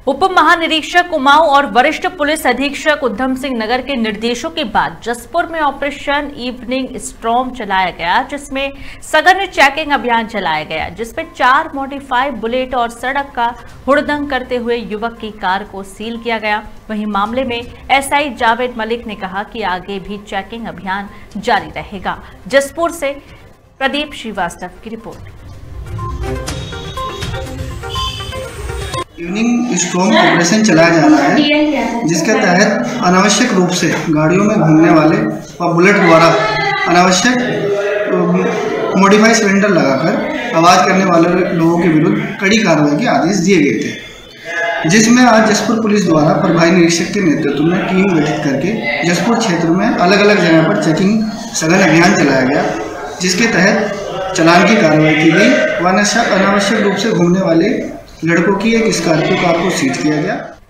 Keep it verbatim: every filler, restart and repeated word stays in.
उप महानिरीक्षक उमाऊ और वरिष्ठ पुलिस अधीक्षक उधम सिंह नगर के निर्देशों के बाद जसपुर में ऑपरेशन इवनिंग स्टॉर्म चलाया गया, जिसमें सघन चेकिंग अभियान चलाया गया, जिसमें चार मॉडिफाइड बुलेट और सड़क का हुड़दंग करते हुए युवक की कार को सील किया गया। वहीं मामले में एसआई जावेद मलिक ने कहा कि आगे भी चेकिंग अभियान जारी रहेगा। जसपुर से प्रदीप श्रीवास्तव की रिपोर्ट। इवनिंग स्टॉर्म ऑपरेशन चलाया जा रहा है, जिसके तहत अनावश्यक रूप से गाड़ियों में घूमने वाले और बुलेट द्वारा अनावश्यक मॉडिफाइड सिलेंडर लगाकर आवाज़ करने वाले लोगों के विरुद्ध कड़ी कार्रवाई के आदेश दिए गए थे, जिसमें आज जसपुर पुलिस द्वारा प्रभारी निरीक्षक के नेतृत्व में टीम गठित करके जसपुर क्षेत्र में अलग अलग जगह पर चेकिंग सघन अभियान चलाया गया, जिसके तहत चालान की कार्रवाई की गई व अनावश्यक रूप से घूमने वाले लड़कों की एक स्कॉर्पियो कार को सीज किया गया।